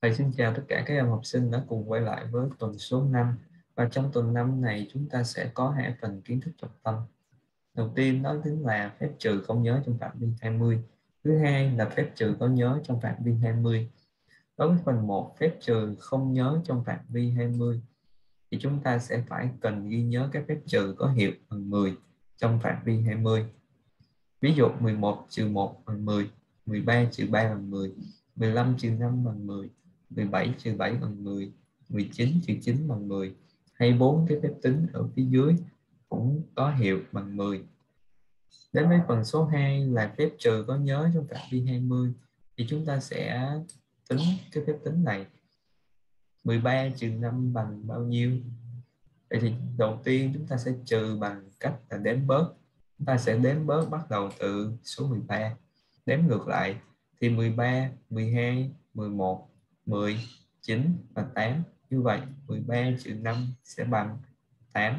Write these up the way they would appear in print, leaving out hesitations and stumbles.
Thầy xin chào tất cả các em học sinh đã cùng quay lại với tuần số 5. Và trong tuần 5 này chúng ta sẽ có hai phần kiến thức trọng tâm. Đầu tiên đó chính là phép trừ công nhớ trong phạm vi 20. Thứ hai là phép trừ có nhớ trong phạm vi 20. Đối với phần 1, phép trừ không nhớ trong phạm vi 20, thì chúng ta sẽ phải cần ghi nhớ các phép trừ có hiệu bằng 10 trong phạm vi 20. Ví dụ 11 trừ 1 bằng 10, 13 trừ 3 bằng 10, 15 trừ 5 bằng 10, 17 trừ 7 bằng 10, 19 trừ 9 bằng 10, hay 4 cái phép tính ở phía dưới cũng có hiệu bằng 10. Đến với phần số 2 là phép trừ có nhớ trong phạm vi 20, thì chúng ta sẽ tính cái phép tính này. 13 trừ 5 bằng bao nhiêu? Vậy thì đầu tiên chúng ta sẽ trừ bằng cách là đếm bớt. Chúng ta sẽ đếm bớt bắt đầu từ số 13. Đếm ngược lại thì 13, 12, 11, 10, 9 và 8. Như vậy 13 trừ 5 sẽ bằng 8.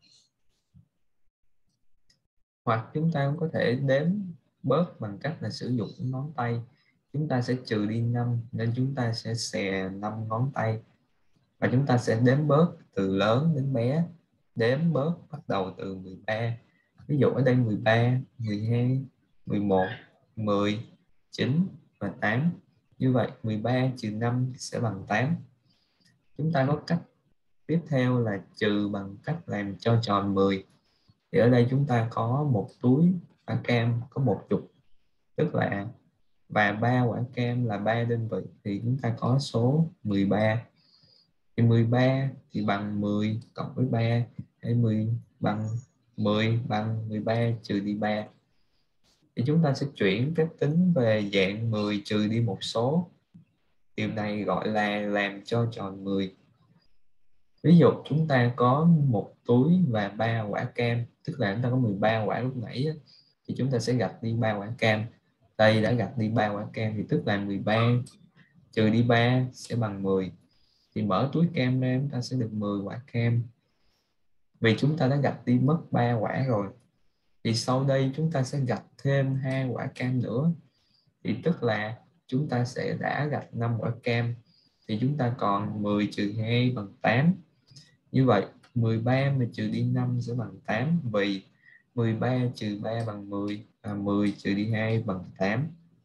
Hoặc chúng ta cũng có thể đếm bớt bằng cách là sử dụng ngón tay. Chúng ta sẽ trừ đi 5 nên chúng ta sẽ xè 5 ngón tay. Và chúng ta sẽ đếm bớt từ lớn đến bé. Đếm bớt bắt đầu từ 13. Ví dụ ở đây 13, 12, 11, 10, 9 và 8. Như vậy 13 trừ 5 sẽ bằng 8. Chúng ta có cách tiếp theo là trừ bằng cách làm cho tròn 10. Thì ở đây chúng ta có một túi quả cam có một chục, tức là và 3 quả cam là 3 đơn vị, thì chúng ta có số 13. Thì 13 thì bằng 10 cộng với 3, hay 10 bằng 13 trừ đi 3. Thì chúng ta sẽ chuyển phép tính về dạng 10 trừ đi một số. Điều này gọi là làm cho tròn 10. Ví dụ chúng ta có một túi và 3 quả cam, tức là chúng ta có 13 quả lúc nãy á, thì chúng ta sẽ gạch đi 3 quả cam. Đây đã gạch đi 3 quả cam thì tức là 13 trừ đi 3 sẽ bằng 10. Thì mở túi cam ra chúng ta sẽ được 10 quả cam. Vì chúng ta đã gạch đi mất 3 quả rồi, thì sau đây chúng ta sẽ gạch thêm 2 quả cam nữa. Thì tức là chúng ta sẽ đã gạch 5 quả cam. Thì chúng ta còn 10 trừ 2 bằng 8. Như vậy 13 mà trừ đi 5 sẽ bằng 8, vì 13 trừ 3 bằng 10 và 10 trừ đi 2 bằng 8.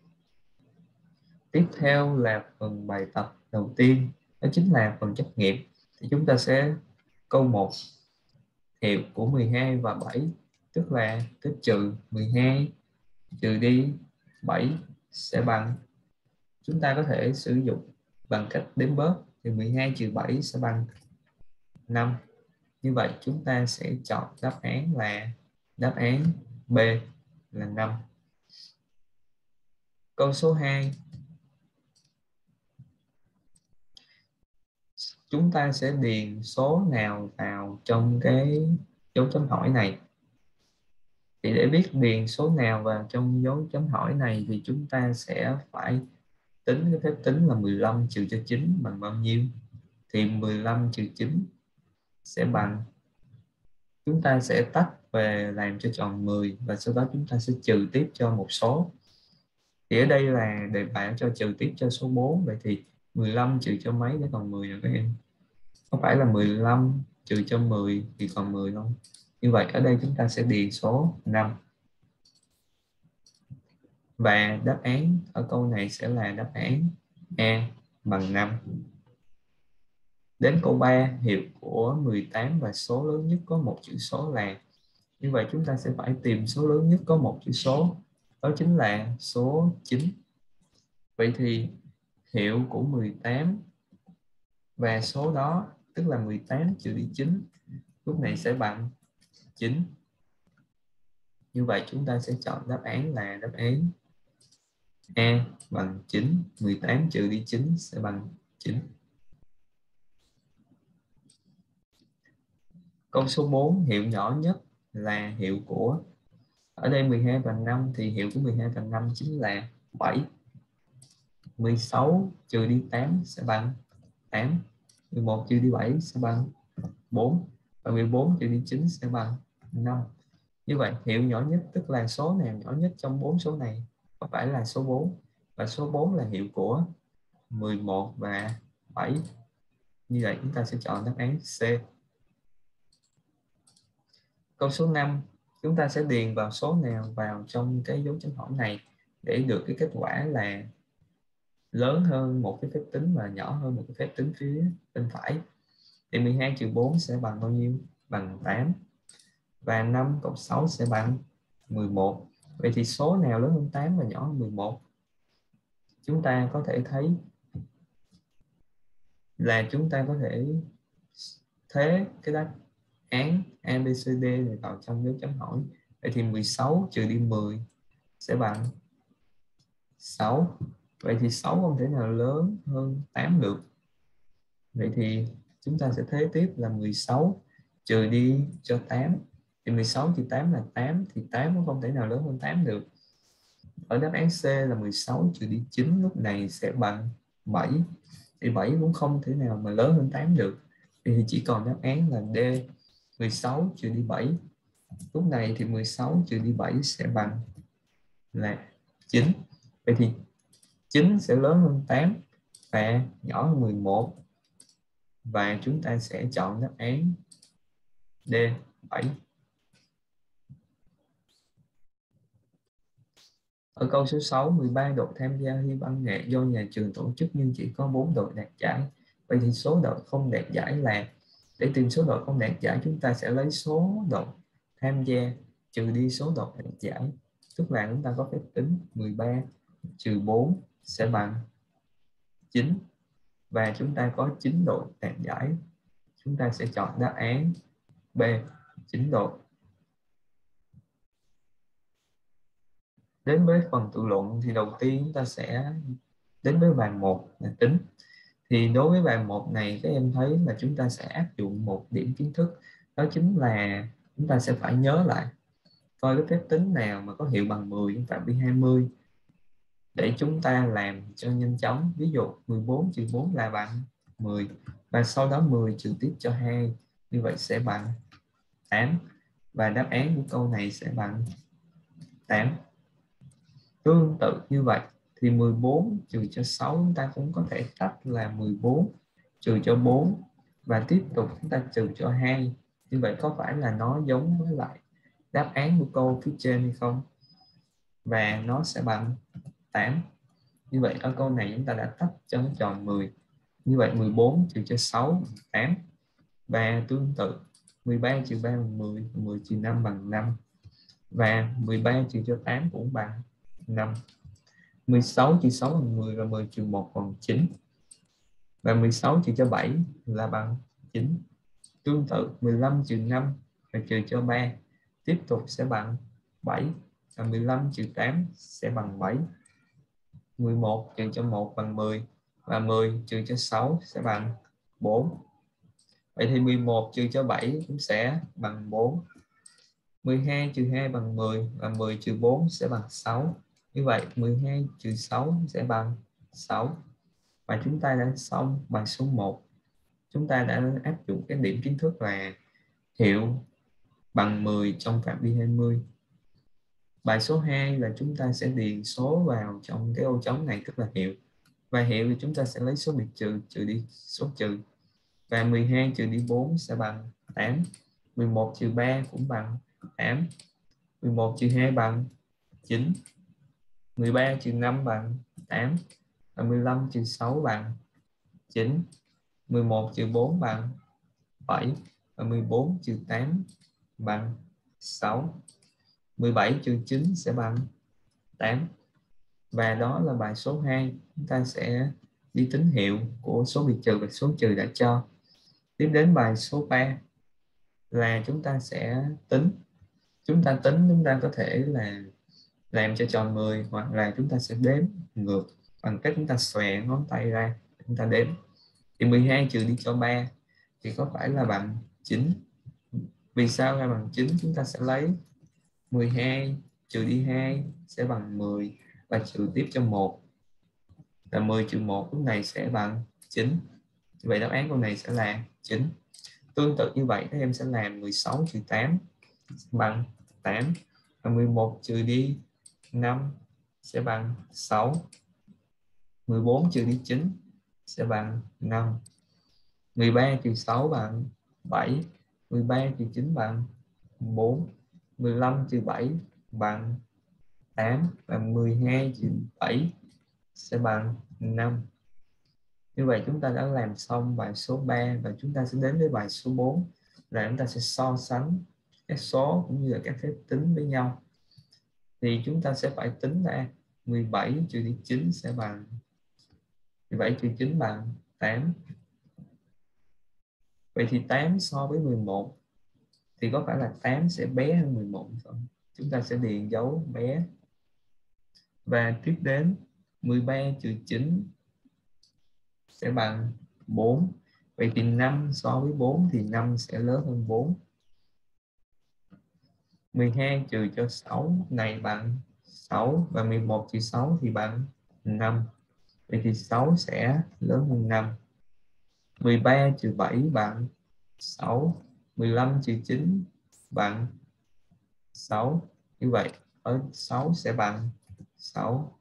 Tiếp theo là phần bài tập đầu tiên, đó chính là phần trắc nghiệm. Thì chúng ta sẽ câu 1, hiệu của 12 và 7, tức là phép trừ 12 trừ đi 7 sẽ bằng. Chúng ta có thể sử dụng bằng cách đếm bớt, thì 12 trừ 7 sẽ bằng 5. Như vậy chúng ta sẽ chọn đáp án là đáp án B là 5. Câu số 2, chúng ta sẽ điền số nào vào trong cái dấu chấm hỏi này. Thì để biết điền số nào vào trong dấu chấm hỏi này thì chúng ta sẽ phải tính cái phép tính là 15 trừ cho 9 bằng bao nhiêu. Thì 15 trừ 9 sẽ bằng, chúng ta sẽ tách về làm cho tròn 10 và sau đó chúng ta sẽ trừ tiếp cho một số. Thì ở đây là đề bài cho trừ tiếp cho số 4. Vậy thì 15 trừ cho mấy để còn 10 rồi các em? Có phải là 15 trừ cho 10 thì còn 10 không? Như vậy ở đây chúng ta sẽ điền số 5. Và đáp án ở câu này sẽ là đáp án A bằng 5. Đến câu 3, hiệu của 18 và số lớn nhất có một chữ số là. Như vậy chúng ta sẽ phải tìm số lớn nhất có một chữ số, đó chính là số 9. Vậy thì hiệu của 18 và số đó, tức là 18 trừ đi 9, lúc này sẽ bằng 9. Như vậy chúng ta sẽ chọn đáp án là đáp án A bằng 9. 18 trừ đi 9 sẽ bằng 9. Câu số 4, hiệu nhỏ nhất là hiệu của. Ở đây 12 và 5 thì hiệu của 12 và 5 chính là 7. 16 trừ đi 8 sẽ bằng 8. 11 trừ đi 7 sẽ bằng 4. Và 14 trừ đi 9 sẽ bằng 5. Như vậy hiệu nhỏ nhất tức là số nào nhỏ nhất trong 4 số này, có phải là số 4. Và số 4 là hiệu của 11 và 7. Như vậy chúng ta sẽ chọn đáp án C. Câu số 5, chúng ta sẽ điền vào số nào vào trong cái dấu chấm hỏi này để được cái kết quả là lớn hơn một cái phép tính và nhỏ hơn một cái phép tính phía bên phải. Thì 12 trừ 4 sẽ bằng bao nhiêu? Bằng 8. Và 5 cộng 6 sẽ bằng 11. Vậy thì số nào lớn hơn 8 và nhỏ hơn 11? Chúng ta có thể thấy là chúng ta có thể thế cái đáp án A, B, C, D này vào trong dấu chấm hỏi. Vậy thì 16 trừ đi 10 sẽ bằng 6. Vậy thì 6 không thể nào lớn hơn 8 được. Vậy thì chúng ta sẽ thế tiếp là 16 trừ đi cho 8. Thì 16 trừ 8 là 8. Thì 8 cũng không thể nào lớn hơn 8 được. Ở đáp án C là 16 trừ đi 9 lúc này sẽ bằng 7. Thì 7 cũng không thể nào mà lớn hơn 8 được. Thì chỉ còn đáp án là D, 16 trừ đi 7. Lúc này thì 16 trừ đi 7 sẽ bằng là 9. Vậy thì 9 sẽ lớn hơn 8 và nhỏ hơn 11. Và chúng ta sẽ chọn đáp án D, 7. Ở câu số 6, 13 đội tham gia thi văn nghệ do nhà trường tổ chức nhưng chỉ có 4 đội đạt giải. Vậy thì số đội không đạt giải là, để tìm số đội không đạt giải chúng ta sẽ lấy số đội tham gia trừ đi số đội đạt giải. Tức là chúng ta có phép tính 13 trừ 4 sẽ bằng 9. Và chúng ta có 9 đội đạt giải. Chúng ta sẽ chọn đáp án B, 9 đội. Đến với phần tự luận thì đầu tiên chúng ta sẽ đến với bài 1 là tính. Thì đối với bài 1 này các em thấy là chúng ta sẽ áp dụng một điểm kiến thức, đó chính là chúng ta sẽ phải nhớ lại coi cái phép tính nào mà có hiệu bằng 10 trong phạm vi 20 để chúng ta làm cho nhanh chóng. Ví dụ 14 trừ 4 là bằng 10 và sau đó 10 trừ tiếp cho 2, như vậy sẽ bằng 8 và đáp án của câu này sẽ bằng 8. Tương tự như vậy thì 14 trừ cho 6 chúng ta cũng có thể tách là 14 trừ cho 4 và tiếp tục chúng ta trừ cho 2. Như vậy có phải là nó giống với lại đáp án của câu phía trên hay không? Và nó sẽ bằng 8. Như vậy ở câu này chúng ta đã tách cho nó tròn 10. Như vậy 14 trừ cho 6 bằng 8. Và tương tự 13 trừ 3 bằng 10, 10 trừ 5 bằng 5. Và 13 trừ cho 8 cũng bằng 5. 16 trừ 6 bằng 10 và 10 trừ 1 bằng 9. Và 16 trừ cho 7 là bằng 9. Tương tự 15 trừ 5 và trừ cho 3 tiếp tục sẽ bằng 7. Và 15 trừ 8 sẽ bằng 7. 11 trừ cho 1 bằng 10 và 10 trừ cho 6 sẽ bằng 4. Vậy thì 11 trừ cho 7 cũng sẽ bằng 4. 12 trừ 2 bằng 10 và 10 trừ 4 sẽ bằng 6. Như vậy 12 trừ 6 sẽ bằng 6. Và chúng ta đã xong bài số 1. Chúng ta đã áp dụng cái điểm kiến thức là hiệu bằng 10 trong phạm vi 20. Bài số 2 là chúng ta sẽ điền số vào trong cái ô trống này, tức là hiệu. Và hiệu thì chúng ta sẽ lấy số biệt trừ, trừ đi số trừ. Và 12 trừ đi 4 sẽ bằng 8. 11 trừ 3 cũng bằng 8. 11 trừ 2 bằng 9. 13 trừ 5 bằng 8. Và 15 trừ 6 bằng 9. 11 trừ 4 bằng 7. Và 14 trừ 8 bằng 6. 17 trừ 9 sẽ bằng 8. Và đó là bài số 2. Chúng ta sẽ đi tính hiệu của số biệt trừ và số trừ đã cho. Tiếp đến bài số 3 là chúng ta sẽ tính. Chúng ta có thể là làm cho tròn 10 hoặc là chúng ta sẽ đếm ngược bằng cách chúng ta xòe ngón tay ra, chúng ta đếm. Thì 12 trừ đi cho 3 thì có phải là bằng 9. Vì sao ra bằng 9? Chúng ta sẽ lấy 12 trừ đi 2 sẽ bằng 10 và trừ tiếp cho 1. Là 10 trừ 1 lúc này sẽ bằng 9. Vậy đáp án câu này sẽ là 9. Tương tự như vậy các em sẽ làm 16 trừ 8 bằng 8. Và 11 trừ đi 5 sẽ bằng 6. 14 trừ đi 9 sẽ bằng 5. 13 trừ 6 bằng 7. 13 trừ 9 bằng 4. 15 trừ 7 bằng 8. Và 12 trừ 7 sẽ bằng 5. Như vậy chúng ta đã làm xong bài số 3 và chúng ta sẽ đến với bài số 4 là chúng ta sẽ so sánh các số cũng như là các phép tính với nhau. Thì chúng ta sẽ phải tính ra 17 trừ đi 9 sẽ bằng 17 trừ 9 bằng 8. Vậy thì 8 so với 11 thì có phải là 8 sẽ bé hơn 11 không? Chúng ta sẽ điền dấu bé. Và tiếp đến 13 trừ 9 sẽ bằng 4. Vậy thì 5 so với 4 thì 5 sẽ lớn hơn 4. 12 trừ cho 6 này bằng 6 và 11 trừ 6 thì bằng 5. Vậy thì 6 sẽ lớn hơn 5. 13 trừ 7 bằng 6. 15 trừ 9 bằng 6. Như vậy ở 6 sẽ bằng 6.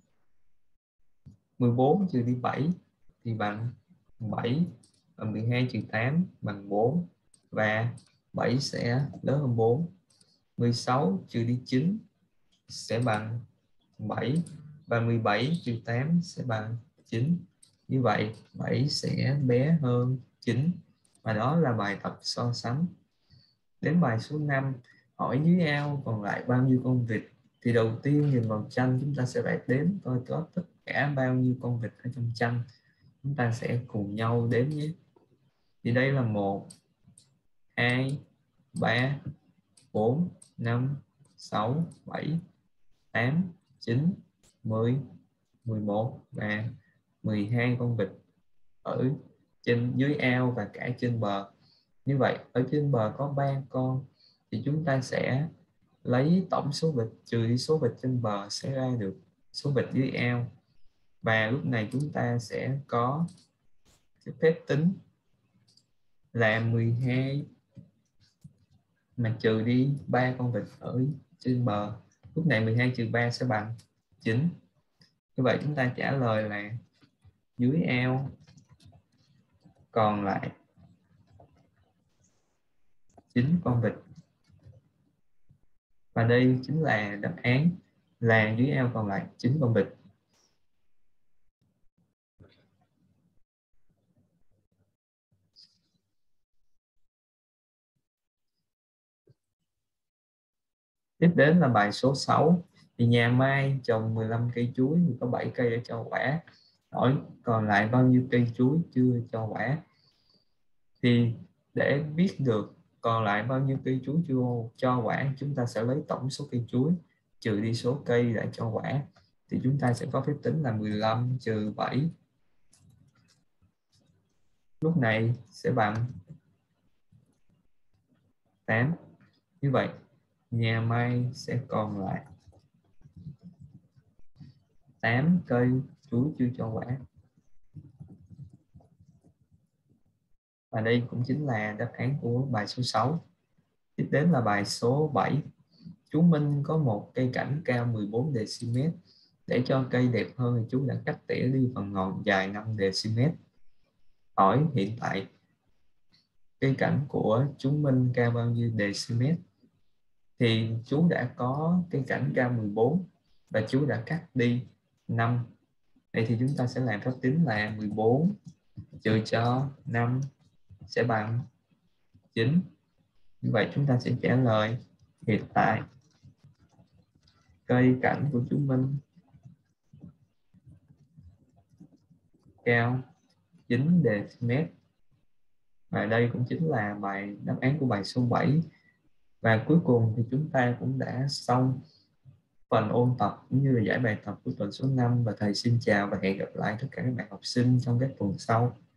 14 trừ đi 7 thì bằng 7. Và 12 trừ 8 bằng 4. Và 7 sẽ lớn hơn 4. 16 trừ đi 9 sẽ bằng 7. Và 17 trừ 8 sẽ bằng 9. Như vậy 7 sẽ bé hơn 9. Và đó là bài tập so sánh. Đến bài số 5, hỏi dưới ao còn lại bao nhiêu con vịt. Thì đầu tiên nhìn vào tranh chúng ta sẽ phải đếm coi có tất cả bao nhiêu con vịt ở trong tranh. Chúng ta sẽ cùng nhau đếm nhé. Thì đây là 1, 2, 3, 4, 5, 6, 7, 8, 9, 10, 11 và 12 con vịt ở trên dưới ao và cả trên bờ. Như vậy ở trên bờ có 3 con thì chúng ta sẽ lấy tổng số vịt trừ đi số vịt trên bờ sẽ ra được số vịt dưới ao. Và lúc này chúng ta sẽ có cái phép tính là 12 mà trừ đi 3 con vịt ở trên bờ. Lúc này 12 trừ 3 sẽ bằng 9. Như vậy chúng ta trả lời là dưới ao còn lại 9 con vịt. Và đây chính là đáp án là dưới ao còn lại 9 con vịt. Tiếp đến là bài số 6. Thì nhà Mai trồng 15 cây chuối thì có 7 cây đã cho quả. Hỏi còn lại bao nhiêu cây chuối chưa cho quả. Thì để biết được còn lại bao nhiêu cây chuối chưa cho quả, chúng ta sẽ lấy tổng số cây chuối trừ đi số cây đã cho quả. Thì chúng ta sẽ có phép tính là 15 trừ 7. Lúc này sẽ bằng 8. Như vậy nhà Mai sẽ còn lại 8 cây chuối chưa cho quả. Và đây cũng chính là đáp án của bài số 6. Tiếp đến là bài số 7. Chú Minh có một cây cảnh cao 14 dm. Để cho cây đẹp hơn thì chú đã cắt tỉa đi phần ngọn dài 5 dm. Hỏi hiện tại cây cảnh của chú Minh cao bao nhiêu dm. Thì chú đã có cây cảnh cao 14 và chú đã cắt đi 5. Vậy thì chúng ta sẽ làm phép tính là 14 trừ cho 5 sẽ bằng 9. Như vậy chúng ta sẽ trả lời hiện tại cây cảnh của chú Minh cao 9 dm. Và đây cũng chính là đáp án của bài số 7. Và cuối cùng thì chúng ta cũng đã xong phần ôn tập cũng như là giải bài tập của tuần số 5. Và thầy xin chào và hẹn gặp lại tất cả các bạn học sinh trong các tuần sau.